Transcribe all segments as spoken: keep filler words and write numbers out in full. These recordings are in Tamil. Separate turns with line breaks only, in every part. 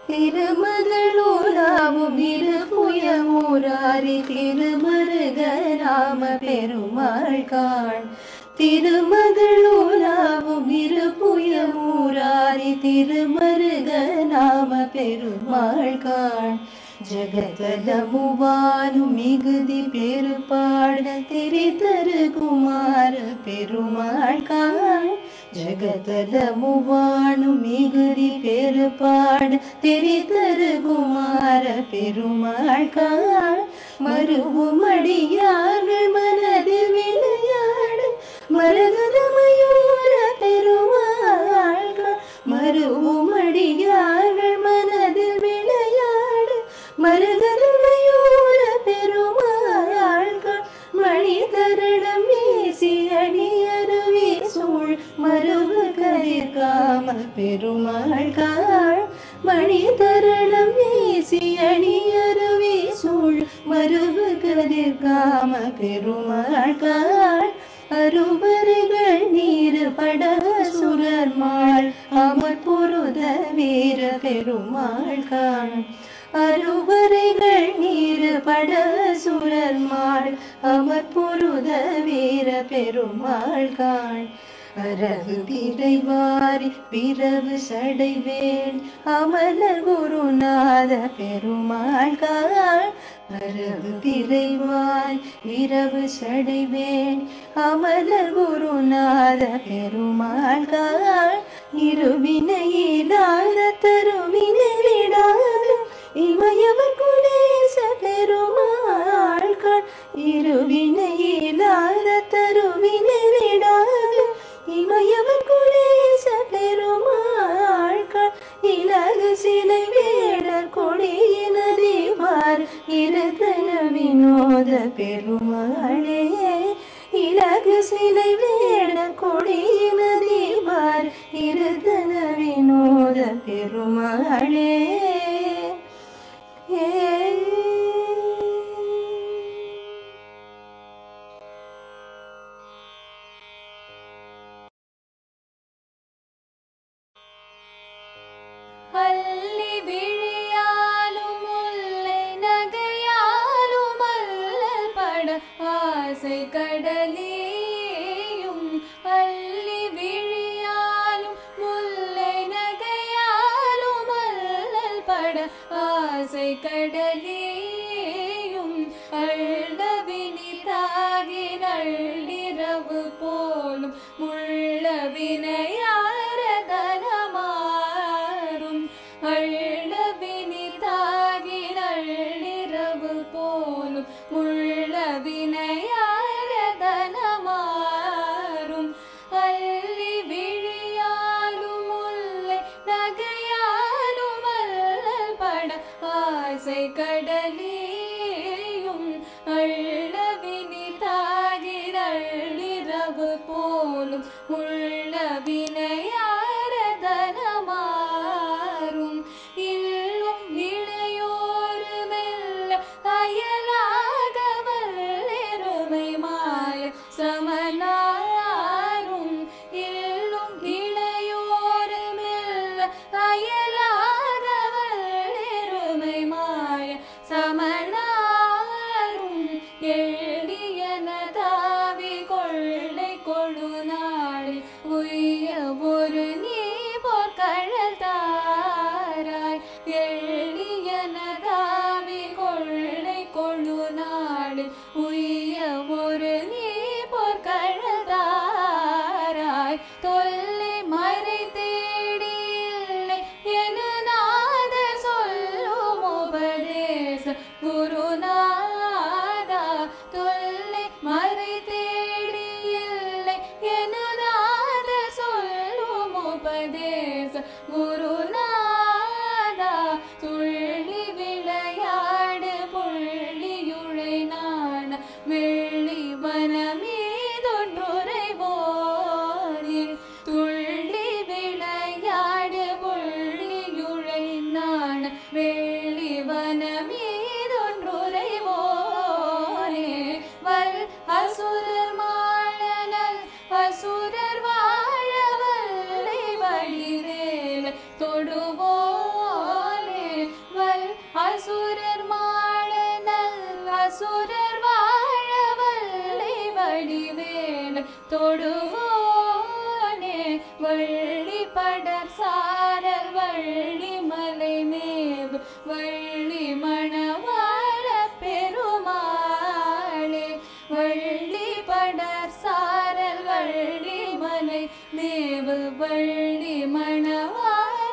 திருமகளூராவும் இருபுயமூராரி திருமருகராம பெருமாள் காண் திருமகளூராவும் இருபுயமூராரி திருமருகராம பெருமாள் காண் ஜகதலமுவானும் மிகுதி பெருபாட திரிதரு குமார பெருமாள் காண் ஜகதலமுவானும் மிகுதி பெருபாட திரிதரு குமார பெருமாள் காண் மருவும் அடியார்கள் மனதில் விளையாடு மரகதமயூர பெருமாள் காண் மருவும் அடியார்கள் மனதில் விளையாடு மருகதமயூர பெருமாள் காண் மணி தரணம் வீசி அடியருவி சூழ் மருவு கதிர்காம பெருமாள் காண் மணி தரணம் வீசி அடியருவி சூழ் மருவு கதிர்காம பெருமாள் காண் அருவர்கள் நீர் பட சுரர்மாள் அமர் பொருத வீர பெருமாள் காண் அருவரைகள் நீர் பட சுரர்மாள் அமர் பொருத வீர பெருமாள் காண் அரகு திரைவாரி பிறவு சடைவேல் அமலர் குருநாத பெருமாள் காண் அரகு திரைவாய் இரவு சடைவேல் அமலர் குருநாத பெருமாள் காண் இருவினையிலாத தருவினை விடாத இமயவர் குலேச பெருமாள் காண் இருவினையிலாத தருவினை விடாத இமயவர் குலேச பெருமாள் காண் இலகு சிலை வேடர் கொடியினதிவார் இருதன வினோத பெருமாளே இலகு சிலை வேடர் கொடியினதிவார் இருதன வினோத பெருமாளே
அல்லி விழியாலும் முல்லை நகையாலும் அல்லல் பட ஆசை கடலேயும் அல்லி விழியாலும் முல்லை நகையாலும் அல்லல் பட ஆசை கடலேயும் அள்ளவினிதாகி நள்ளிரவு போலும் முள்ள வினையாரதனமாறும் அள்ளவினிதாகி நள்ளிரவு போலும் முள்ள வினையாரதனமாறும் அல்லி விழியாலும் முல்லை நகையாலும் அல்லல் பட ஆசை கடலேயும் அள்ளவினிதாகி நள்ளிரவு போலும் முள்ள வினையாரதனமாறும் இல்லும் இளையோரு மெல்ல அயலாக வல்லெருமை மாய சமனாரும் இல்லும் இளையோரு மெல்ல அயலாக வல்லெருமை மாய சமனாரும் எள்ளியனதாவி கொள்ளை கொழுநாளில் உய்ய ஒரு நீ போர்க்கழல் தாராய் எள்ளியனதாவி கொள்ளை கொழுநாளில் உய்ய ஒரு நீ போர்க்கழல் தாராய் தொல்லை மறை தேடி இல்லை என நாதர் சொல்லும் உபதேச குருநாதா தொல்லை மறை தேடி இல்லை என நாதர் சொல்லும் உபதேச குருநாதா துள்ளி விளையாடு புள்ளியுழை நாண வெள்ளி வனமீதொன்றுரைவோனே துள்ளி விளையாடு புள்ளியுழை நாண வெள்ளி வனமீதொன்றுரைவோனே வல் அசுரர் மாளனல் அசுரர் வாழ வல்லை வடிவேல தொடு தொடுவோனே வள்ளி படர் சாரல் வள்ளி மலை மேவு வள்ளி மணவாள பெருமாளே வள்ளி படர் சாரல் வள்ளி மலை மேவு வள்ளி மணவாள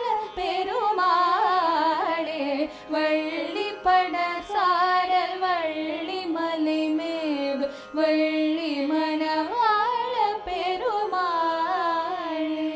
பெருமாளே வள்ளி படர் சாரல் வள்ளி மலை மேவு வள்ளி மணவாள பெருமாளே.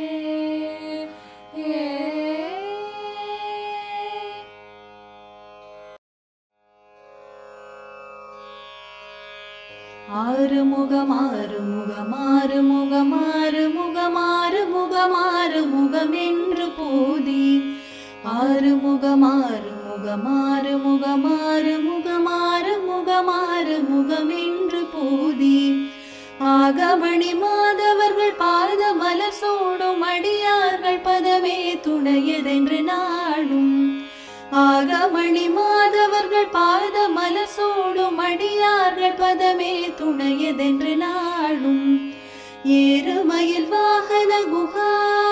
ஆறு முகம் ஆறு முகம் ஆறு முகம் ஆறு முகம் ஆறு முகம் ஆறு முகம் என்று போதி ஆறு முகம் ஆறு முகம் ஆறு முகம் ஆறு முகம் ஆறு முகம் ஆறு முகம் என்று போதி ஆகமணி மாதவர்கள் பாத மலர் சூடும் அடியார்கள் பதமே துணையதென்று நாடும் ஆகமணி மாதவர்கள் பாத மலர் சூடும் அடியார்கள் பதமே துணையதென்று நாடும் ஏறுமயில் வாகன குஹா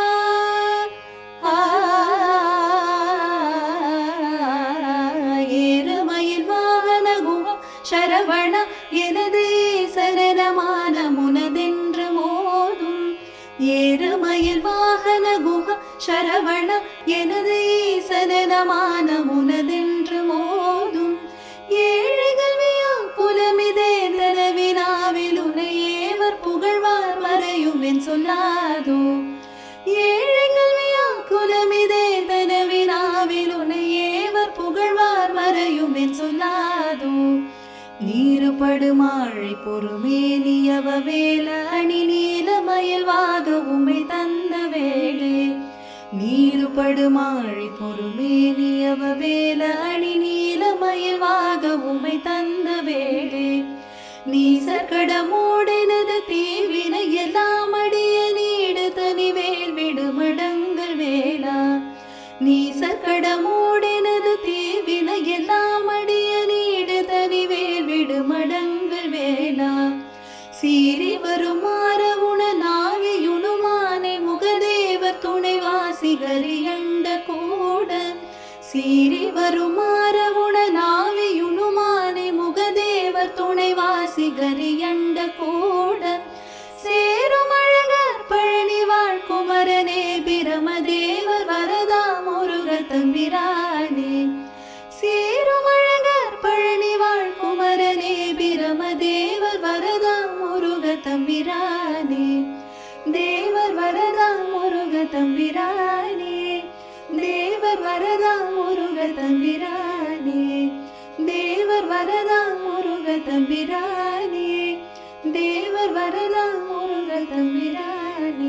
ஏறுமயில் வாகன குஹா சரவண எனது சரணமான முனதென்று மோதும் ஏறுமயில் வாகன குஹா சரவண எனது சரணமான முனதென்று மோதும் ஏழைகள் வியாக்குலமிதே தனவினாவில் உனையேவர் புகழ்வார் மறையும் என் சொல்லாதோ ஏழைகள் வியாக்குலமிதே தனவினாவில் உனையேவர் புகழ்வார் மறையும் என் சொல்லாதோ நீருபடு மாழை பொறுமேனியவ வேல அணி நீலமயில் வாக உமை தந்த வேளே நீருபடு மாழை பொறுமேனியவ வேல அணி நீலமயில் வாக உமை தந்த வேளே நீசற்கடமோடெனது தீவினை எல்லாம் அடிய நீடு தனிவேல் விடுமடங்கள் வேளா நீசற்கடமோடெனது தீவினை எல்லாம் அடிய நீடு தனிவேல் விடுமடங்கள் வேளா சீறி வருமாற உண நாவியுணுமானை முகதேவர் துணைவாசிகரியண்ட கூட சீறி வருமாற உண நாவியுணுமானை முகதேவர் துணைவாசிகரியண்ட கூட சேரும் அழகர் பழனி வாழ்குமரனே பிரமதேவர் வரதா முருக தம்பிரானே சேரும் அழகர் பழனி வாழ்குமரனே பிரமதேவர் வரதா முருக தம்பிரானே தேவர் வரதா முருக தம்பிரானே தேவர் வரதா முருக தம்பிரானே தேவர் வரதா முருக தம்பிரானே தேவர் வரதா முருக தம்பிரானே.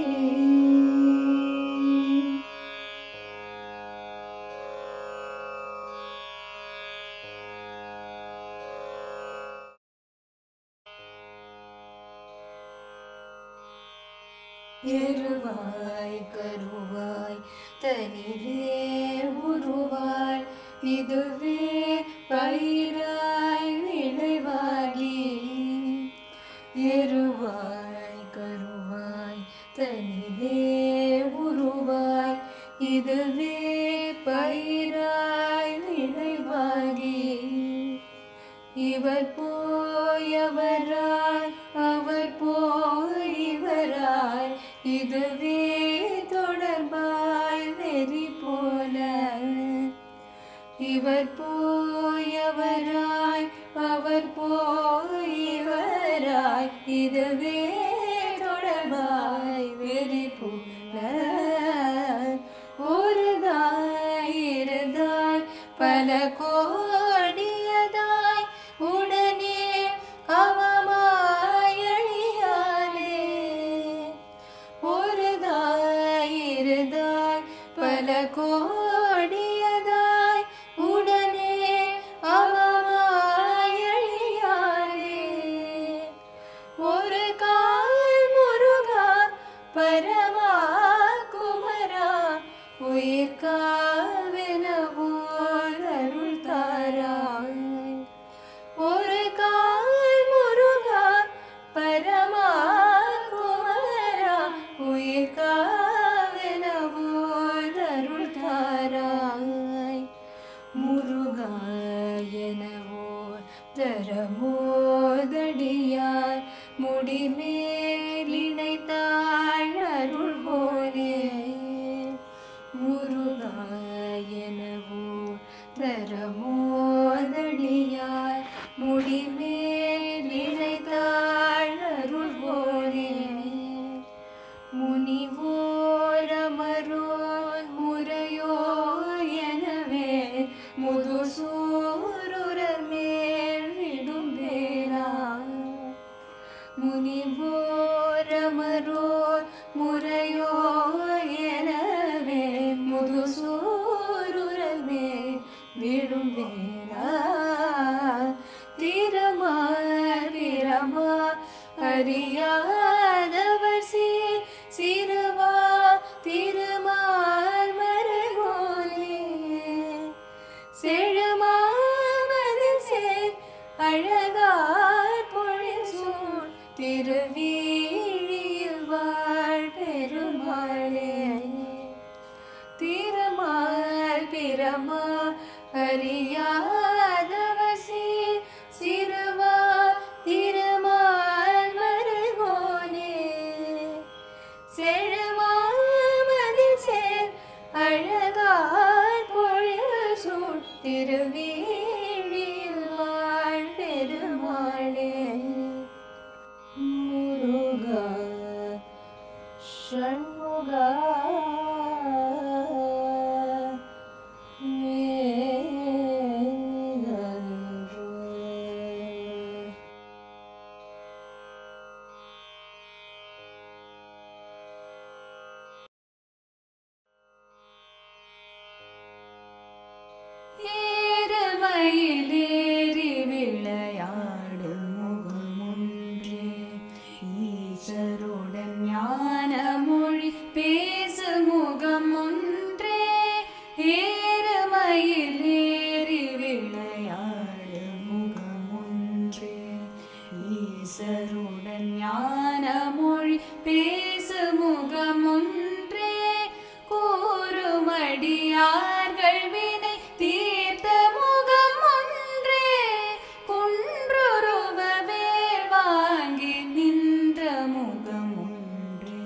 எருவாய் கருவாய் தனிலே உருவாய் இதுவே பயிராய் விளைவாகி எருவாய் கருவாய் தனிலே உருவாய் இதுவே பயிராய் விளைவாகி இவர் போயவராய் அவர் போய் இவராய் இதுவே தொடர்பாய் வெறி போல இவர் போயவராய் அவர் போய் இவராய் இதுவே தொடர்பாய் வெறி போல ஒருதாய் இருதாய் பல கோடியதாய் உடனே அவமாயழியாலே ஒருதாய் இருதாய் பல கோடியதாய் உடனே அவமாயழியாலே ஒரு கால் முருகா பரமா குமரா உயிர் காவெனவோர் அருள் தாராய் ஒரு கால் முருகா பரமா அறியாதவசி சிறுவார் திருமால் மருகோனே செழுமாமதில் சேர் அழகார் பொழில் சூழ் திருவீழில் வாழ் பெருமாளே முருகா ஷண்முகா
ஏறுமயிலேறி விளையாடும் முகம் ஒன்றே ஈசருடன் ஞான மொழி பேசு முகம் ஒன்றே ஏறுமயிலேறி விளையாடும் முகம் ஒன்றே ஈசருடன் ஞான மொழி பேசு முகம் ஒன்றே கூறுமடியார்கள் வினை தீர்த்த முகம் ஒன்றே குன்றுருவ வேல் வாங்கி நின்ற முகம் ஒன்றே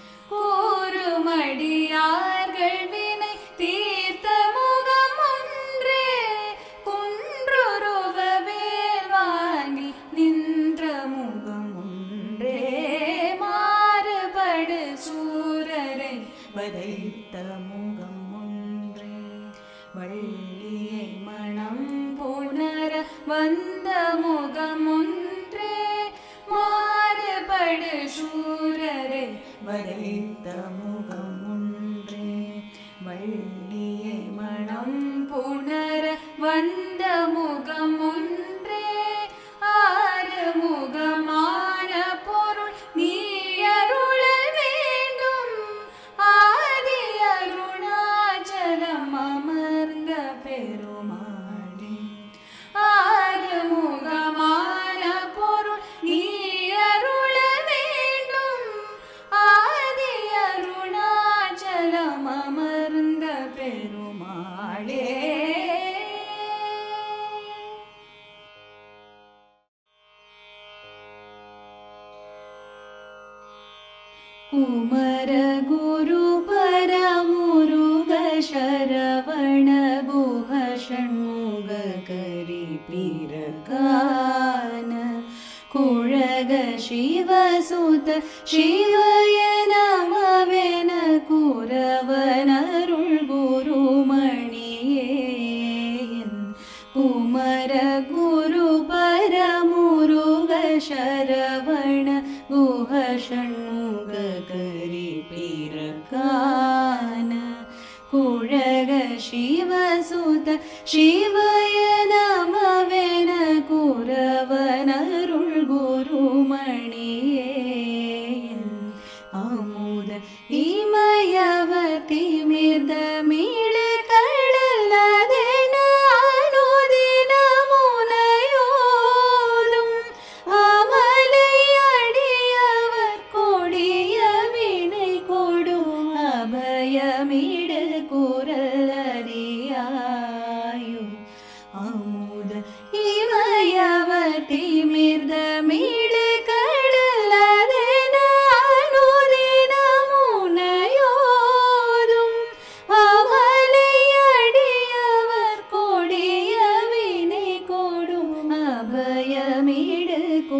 கூறுமடியார்கள் வினை தீர்த்த முகம் ஒன்றே குன்றுருவ வேல் வாங்கி நின்ற முகம் ஒன்றே மாறுபடு சூரரை வதைத்த முகம் ஒன்றே வள்ளியை மனம் புணர வந்த முகம் ஒன்றே மாறுபடு சூரரை வதைத்த முகம் ஒன்றே வள்ளியை மனம் புணர வந்த முகம் ஒன்றே ஆறு முகமான பொருள் நீ அருளல் வேண்டும் ஆதி அருணாச்சலம் அமர்ந்த பெருமாளே ஆறு முகமான பொருள் நீ அருளல் வேண்டும் ஆதி அருணாச்சலம் அமர்ந்த பெருமாளே कुमर गुरु परमुरुग शरवण गुह षण्मुग करि पिरगान कुळग शिवसुत शिवय नमवेन कुरवनरुळ गुरुमणिये कुमर गुरु परमुरुग शरवण गुह षण्मुग करि पिरगान कुळग शिवसुत शिवय नमवेन कुरवनरुळ गुरुमणिये अमुद इमयवति मिर्द मीळ कडल्लदेन अनुदिन मुनयोदुम अमलैयडियवर कोडिय विनै कोडुम अभयमिड कुरल्लरियायु अमुद इमयवति मिर्द मीळ कडल्लदेन अनुदिन मुनयोदुम अमलैयडियवर कोडिय विनै कोडुम अभयमिड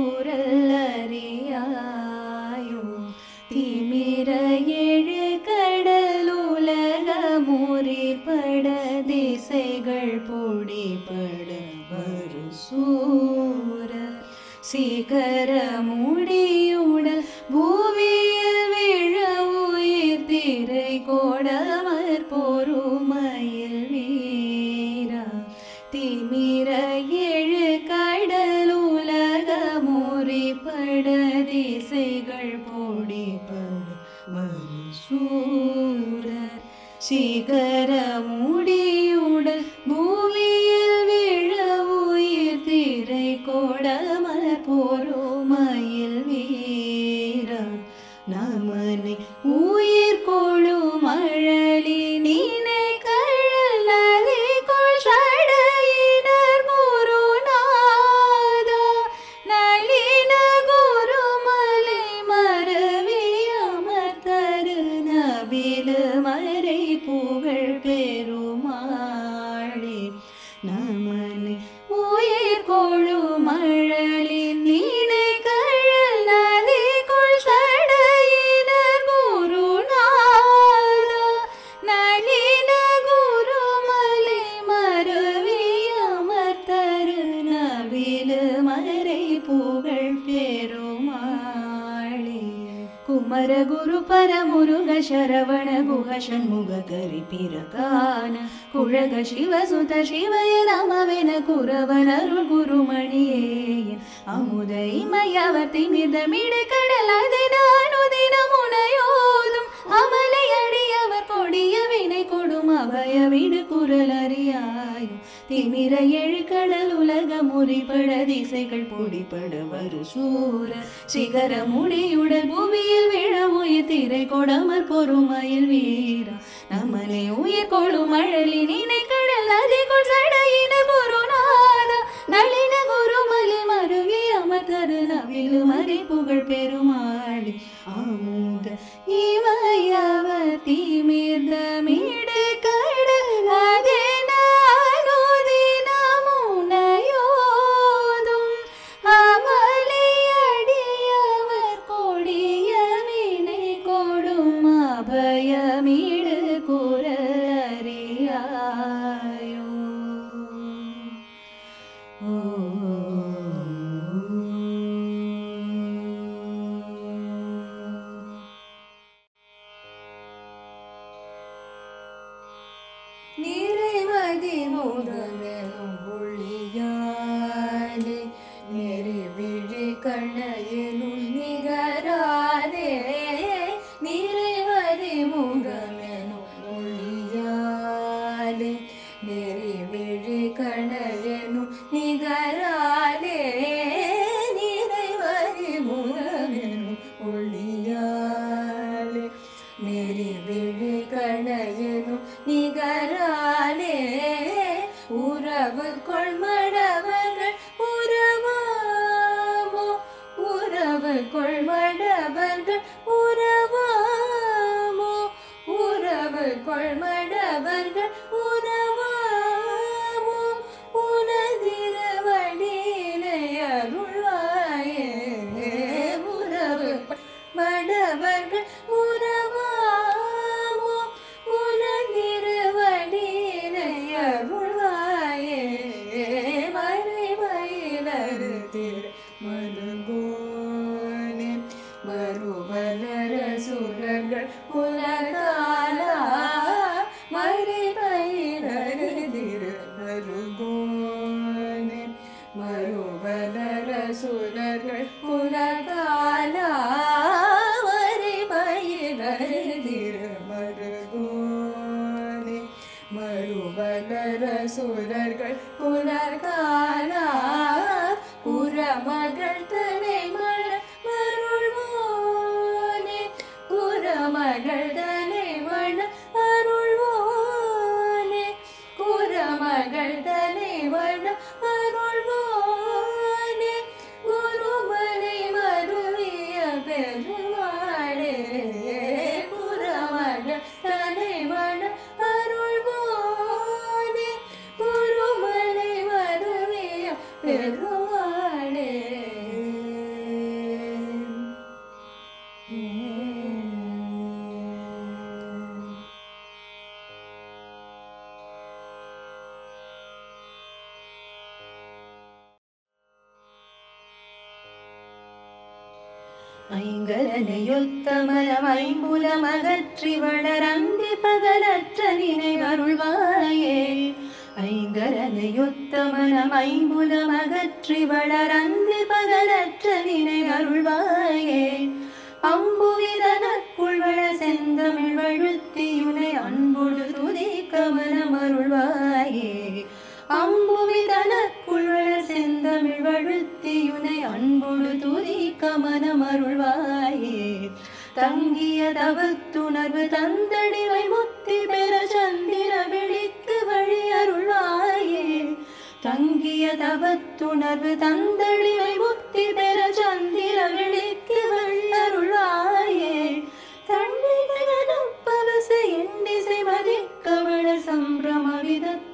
कुरल्लरियायु तिमिर ஏழு கடலுலக முறிப்பட திசைகள் பொடிபட வரு சூரர் சிகர முடியுடல் பூமியில் விழ உயிர் திரை கோடமர் பொறுமையில் வீரா திமிர ஏழு கடலுலக முறிப்பட திசைகள் பொடிபட வரு சூரர் சிகர முடியுடல் பூமியில் விழ உயிர் திரை கோடமர் பொறுமையில் வீரா நமனை உயிர் கொழும் அழலி நீனை கழல் நதி கொள் சட நவிலு மறை புகழ் பெருமாளே நமனே உயிர் கொழு மழலின் நீனை கழல் நதிக்குள் சடையினர் குருநாதா நளின குருமலை மருவி அமர்த்தரு நவிலு மறை புகழ் பெருமாளே குமர குரு பரமுருக சரவண குஹ ஷண்முக கரி பிரகான குழக சிவசுத சிவய நமவென குரவன் அருள் குருமணியேயன் அமுத இமயவர்த்தி மிதமிடு கடல் அதினானு தினமுனையோதும் அமலை அடியவர் கொடிய வினை கொடும் அபய விடு குரல் அறியாயும் திமிர எழு கடல் உலக முறிப்பட திசைகள் பொடிப்பட வரு சூர சிகர முடியுடல் புவியில் விழ உயிர் திரை கொடமர் பொறுமையில் வீரா நமனே உயிர் கொழும் அழலி நினை கடல் நதிக்குள் சடையின குருநாதா நளின குருமலை மருவி அமர்த்தரு நவிலு மறை புகழ் பெருமாளே அமுத இமயவர் திமிர்ந்த மீடு கடல் அதினானுதினமுனையோதும் அமலை அடியவர் கொடிய வினை கொடும் அபயமிடு குரல் அறியாயோ
நிறைமதி முகமெனும் ஒளியாலே நெறிவிழி கண்ணையெனும் நிகராதே நிறைமதி முகமெனும் ஒளியாலே நெறிவிழி கண்ணையெனும் நிகராலே நிறைமதி முகமெனும் ஒளியாலே நெறிவிழி கண்ணையெனும் நிகராலே உறவு கொள்மடவர்கள் உறவாமோ உறவு கொள்மடவர்கள் உறவாமோ உறவு கொள்மடவர்கள் உறவாமோ உனதிரவடியினை அருள்வாயே உறவு மடவர்கள் உறவாமோ உனதிரவடியினை அருள்வாயே மறைமயிலரு திரு மருகோனே மறுவலர சுரர்கள் உலகாலா மறைமயிலரு திரு மருகோனே மறுவலர சுரர்கள் உலகாலா மறைமயிலரு திரு மருகோனே மறுவலர சுரர்கள் உலகாலா புறமகள் தனை மழ அருள்வோனே புறமகள் தனை மழ அருள்வோனே புறமகள் தனை மழ அருள்வோனே குருமலை மருவிய பெருமாளே புறமகள் தனை மழ அருள்வோனே குருமலை மருவிய பெருமாளே
ஐங்கரனையொத்தமனம் ஐம்புலம் அகற்றி வளரந்தி பகலற்ற நினை அருள்வாயே ஐங்கரனையொத்தமனம் ஐம்புலம் அகற்றி வளரந்தி பகலற்ற நினை அருள்வாயே அம்புவிதனக்குள் வள செந்தமிழ் வழுத்தியுனை அன்புடு துதி கமனம் அருள்வாயே அம்புவிதனக்குள் வள செந்தமிழ் வழுத்தியுனை அன்புடு துதி கமனம் அருள்வாயே தங்கிய தவத்துணர்வு தந்தடிவை முத்தி பெற சந்திர விழிக்கு வழி அருள்வாயே தங்கிய தவத்துணர்வு தந்தடிவை முத்தி பெற சந்திர விழிக்கு வழி அருள்வாயே தன்னிகனப்பவசை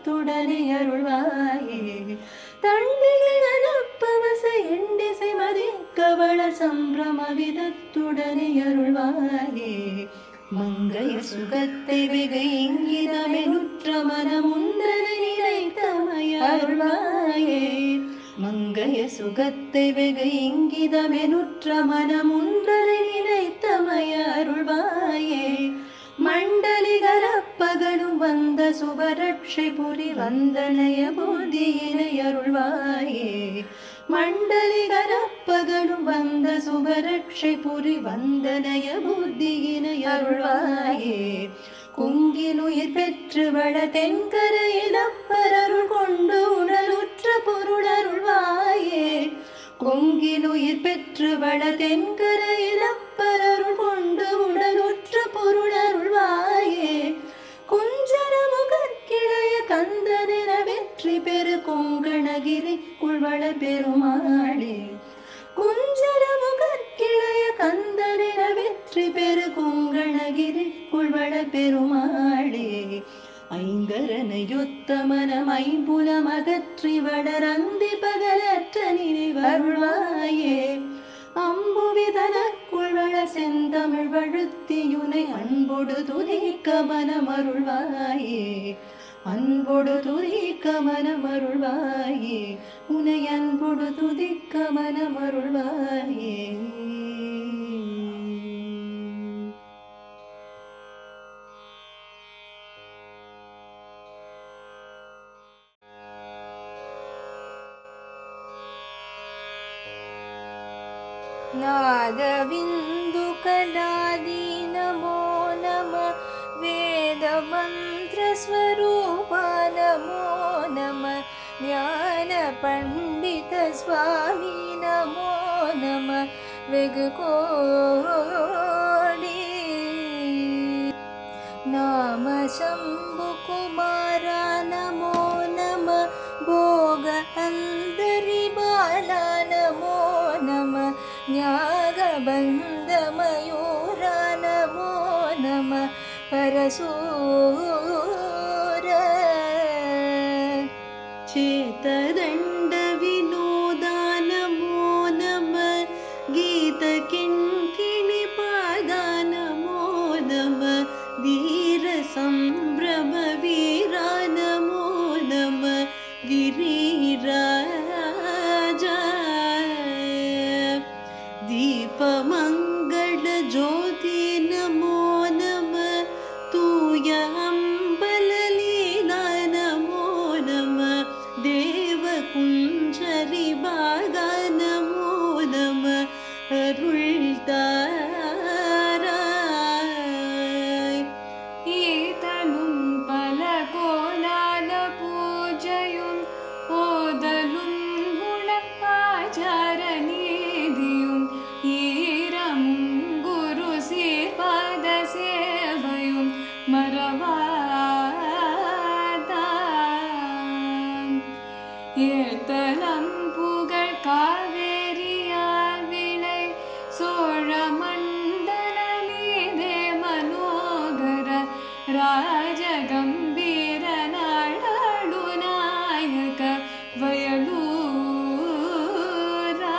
விதத்துடனே அருள்வாயே தண்டிகள் அனப்பவச எண்டிசை மதிக்கவள சம்பிரம விதத்துடனே அருள்வாயே மங்கைய சுகத்தை வெகு இங்கிதமெனுற்ற மனமுந்தனை நினைத்தமைய அருள்வாயே மங்கைய சுகத்தை வெகு இங்கிதமெனுற்ற மனமுந்தனை நினைத்தமைய அருள்வாயே மண்டலிகரப்பகனும் வந்த சுபரட்சை புரி வந்தனைய புத்தியினை அருள்வாயே மண்டலிகரப்பகனும் வந்த சுபரட்சை புரி வந்தனைய புத்தியினை அருள்வாயே குங்கிலுயிர் பெற்று வள தென்கரையில் அப்பரருள் கொண்டு உடலுற்ற பொருள் அருள்வாயே கொங்கிலுயிர் பெற்று வள தென்கரையில் அப்பரருள் கொண்டு உடலுற்ற பொருள் அருள்வாயே குஞ்சர முகக்கிளைய கந்தனின வெற்றி பெரு கொங்கணகிரி குள்வள பெருமாளே குஞ்சர முகக்கிளைய கந்தனின வெற்றி பெரு கொங்கணகிரி குள்வள பெருமாளே ஐங்கரனையொத்த மனம் ஐம்புலம் அகற்றி வளரந்தி பகலற்ற நினைவருள்வாயே அம்புவிதனக்குள் வள செந்தமிழ் வழுத்தியுனை அன்பொடு துதிக்க மனமருள்வாயே அன்பொடு துதிக்க மனமருள்வாயே உனை அன்பொடு துதிக்க மனமருள்வாயே
नादबिन्दु कलादि नमो नमः वेदमन्त्रस्वरूपा नमो नमः ज्ञानपण्डितस्वामी नमो नमः वेगकोडी नाम शम्भुकुमारा नमो नमः भोग अन्तरिबाला नमो नमः न्यागबन्धमयूरा नमो नमः परशूर
चेतदण्ड विनोदा नमो नमः गीतकिङ्किणि पादा नमो नमः वीरसम्भ्रम वीरा नमो नमः गिरिराजा दीपमङ्गल ज्योति नमो नमः तूय अम्बललीला नमो नमः देवकुञ्जरि भागा नमो नमः अरुळ्ताराय
ईतनुं पलकोलाल पूजयुं ओदलुं गुण आचारनीदियुं ஈரமும் குரு சீர்பாத சேவையும் மறவாதான் ஏத்தலம் புகழ் காவேரியால் விளை சோழ மண்டல மீதே மனோகர ராஜகம்பீர நாடாளு நாயக வயலூரா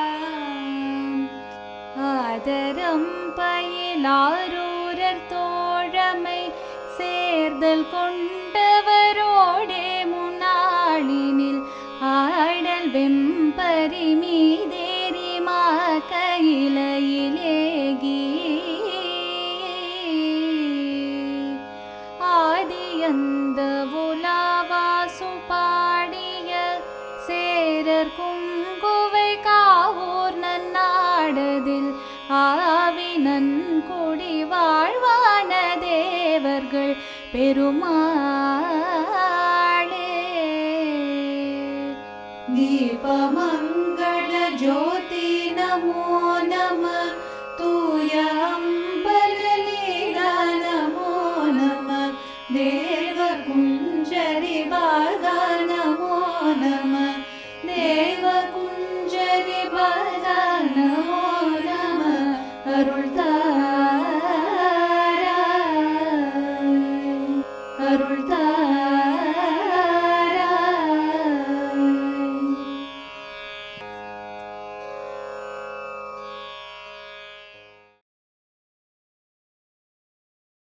ஆதரம் பயிலாரூரர் தோழமை சேர்தல் கொண்டவரோடே முன்னாளினில் ஆடல் வெம்பரி மீதேறி மாக்கையிலேகி ஆதியந்த உலாவாசு பாடிய சேரர் குங்குவை காவூர் நன்னாடதில் ஆவி நன்குடி வாழ்வான தேவர்கள் பெருமாளே தீபமங்கள ஜோதி நமோ நமः தூய அம்பலலீலா நமோ நமः